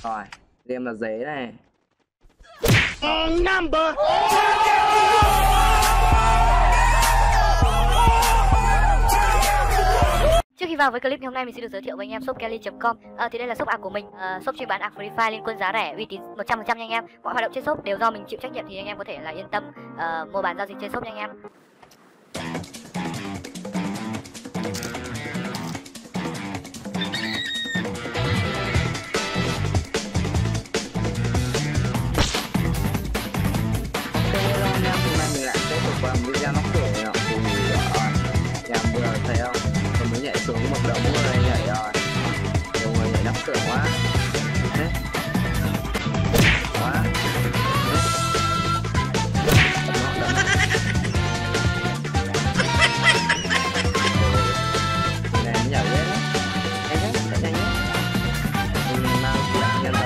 Rồi, game là dế này. Number. Trước khi vào với clip ngày hôm nay, mình xin được giới thiệu với anh em shop kelly.com. Thì đây là shop ảo của mình, shop chuyên bán ảo Free Fire liên quân giá rẻ, uy tín 100% nha anh em. Mọi hoạt động trên shop đều do mình chịu trách nhiệm, thì anh em có thể là yên tâm mua bán giao dịch trên shop nha anh em. Hello anh em, hôm nay mình lại tiếp tục làm video nóc cửa rồi. Nhà vừa thấy không? Tôi mới nhảy xuống một đống người nhảy rồi. Nhiều người nhảy nóc cửa quá. Đấy. Quá. Này nhảy hết á. Nhanh hết, chạy nhanh hết. Mình mang lại nhân vật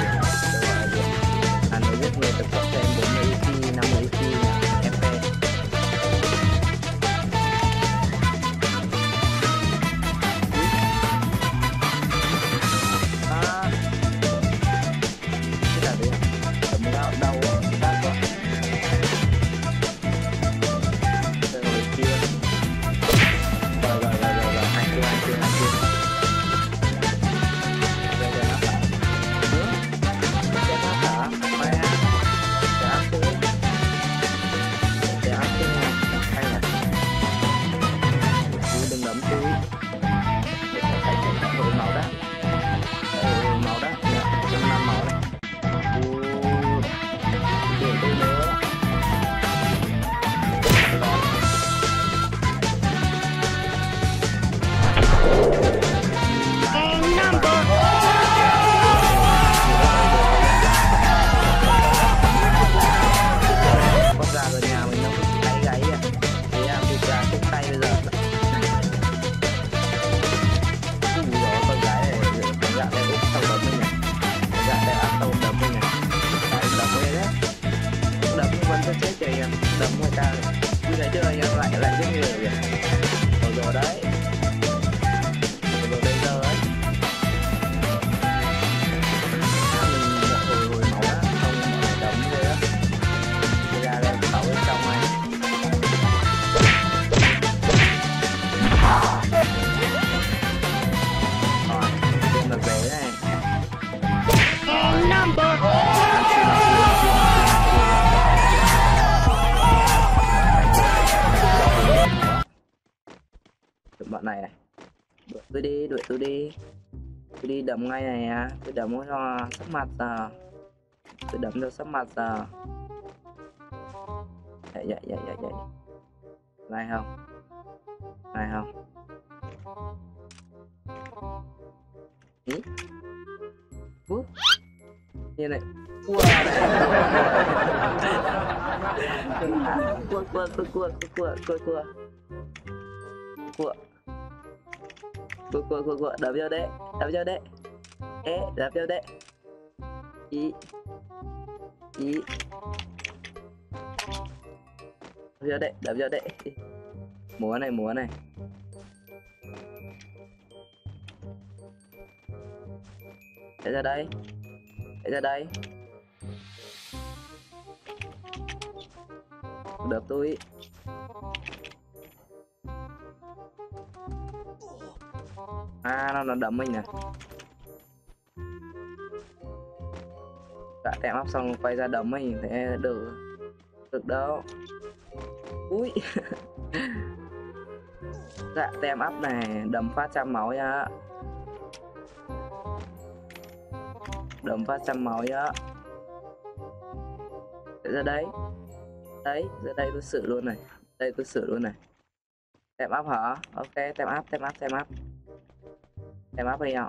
anh mới biết người tập hợp thêm 40 EC, 50 EC, FP. Cái là gì? Tầm gạo đầu đắt quá. Rồi kia. Rồi, hành chưa. Rồi nó phải. Đừng đấm túi để có thể chuyển đổi máu đó. Máu đó, trong 5 máu đấy. Để tôi nữa. Con gà ở nhà mình nó cũng gáy gáy à. Thế à, thịt gà cũng tay bây giờ. Con gái này, con gà này cũng sâu đấm mình này. Con gà này áp sâu đấm mình này. Tại đấm mình đấy. Đấm vẫn có chết kìa anh em. Đấm người ta này. Như thế chưa anh em, lại giết người kìa. Rồi đấy. Rồi bây giờ ấy. Mình hồi máu á, không đấm thôi á. Bây giờ lên 6 bên trong này. Rồi, bên là vé này. Number. Bọn này này. Đuổi tôi đi. Tôi đi đấm ngay này à. Tôi đấm cho sắp mặt giờ. Tôi đấm cho sắp mặt giờ. Dậy. Này không? Ý. Như này. Cua đập vô đấy. Đập vô đấy. Ý. Đập vô đấy. Múa này. Chạy ra đây. Đập tôi. Nó đấm mình nè. Đã tém áp xong quay ra đấm mình thế được đâu. Ui. Dạ tem áp này, đấm phát 100 máu nhá. Đấm phát 100 máu nhá. Ra đây. Ra đây tôi xử luôn này. Tem áp hả? Ok, tem áp. Tem áp đi nào.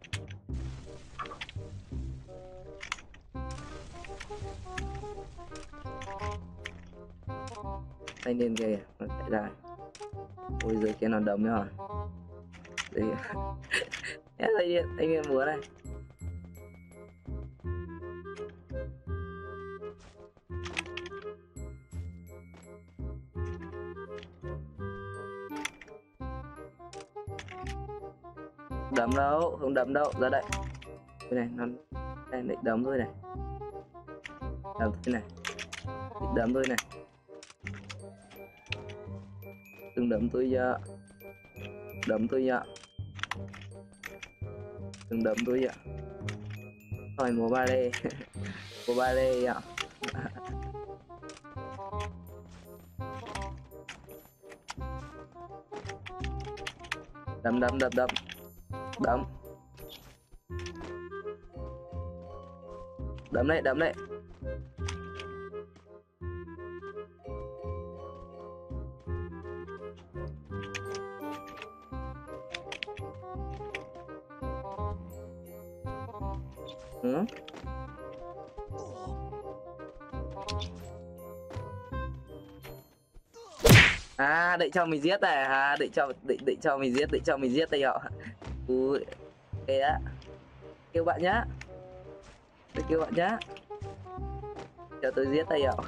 Thanh niên kìa, nó chạy ra. Ôi dưới kia nó đấm nữa rồi. Thanh niên múa này. Đấm đâu, không đấm đâu, ra đây. Cái này nó Đây, định đấm thôi này. Đấm thôi này. Định đấm thôi này. Đừng đấm tôi giờ. Đấm tôi giờ. Đừng đấm tôi giờ. Rồi mua ba lê. Mua ba lê ạ. Đấm đấm đấm đấm. Đấm. Đấm đấy, đấm đấy. Ừ. À, định cho mình giết này à, định cho mình giết đây ạ. Ui, thế á. Kêu bạn nhá. Tôi kêu bạn nhá. Cho tôi giết đây ạ.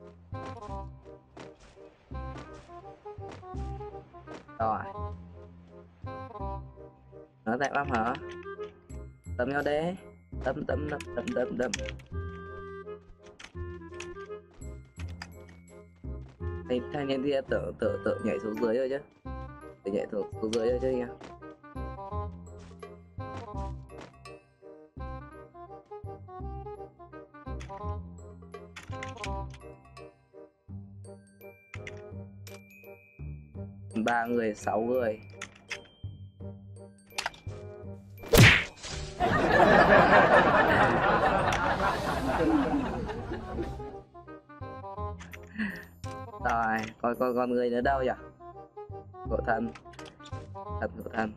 Rồi. Nó tại băm hả? Tấm nhau đấy. Tấm. Thanh niên kia tự nhảy xuống dưới rồi chứ. Tự nhảy xuống dưới rồi chứ nha. Ba người, 6 người. Rồi, coi con người nữa đâu nhỉ? Khổ thân. Thật khổ thân.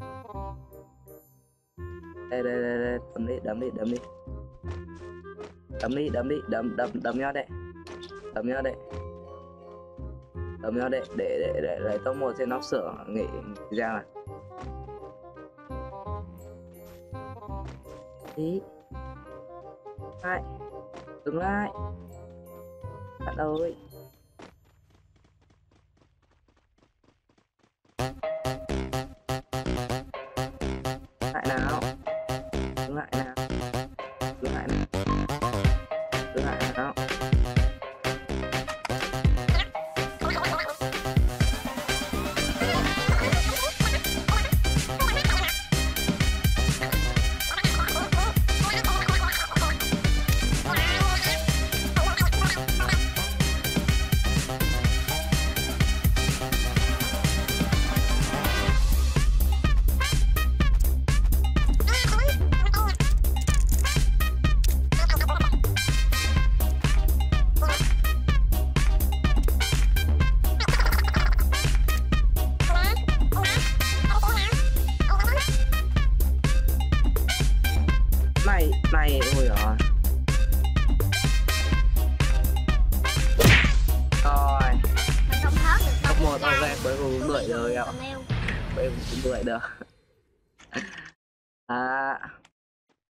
Đây, đấm đi. Đấm nhau đấy. Đấm nhau đấy. Để top 1 trên nó sửa nghị ra này. Đi. Lại. Đứng lại. Bạn ơi. Lại nào. Đứng lại nào. Này, ôi giời. Rồi. Top 1 ok, cuối cùng 10 rồi ạ. Cuối cùng 10 được. À.